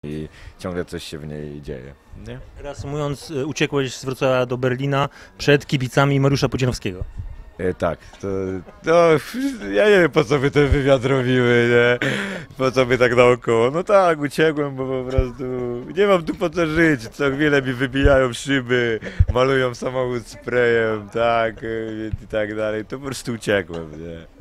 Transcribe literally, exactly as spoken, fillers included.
i ciągle coś się w niej dzieje, nie? Reasumując, y, uciekłeś z Wrocławia do Berlina przed kibicami Mariusza Pudzianowskiego. E, tak, to, no, ja nie wiem, po co by ten wywiad robiły, nie? Po co by tak naokoło. No tak, uciekłem, bo po prostu nie mam tu po co żyć. Co chwilę mi wybijają szyby, malują samochód sprayem, tak, e, i tak dalej. To po prostu uciekłem, nie?